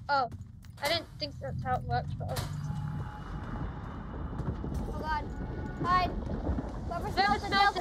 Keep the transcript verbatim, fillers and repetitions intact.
Oh, I didn't think that's how it worked, but Oh god. Hide. Whoever Whoever smells the smells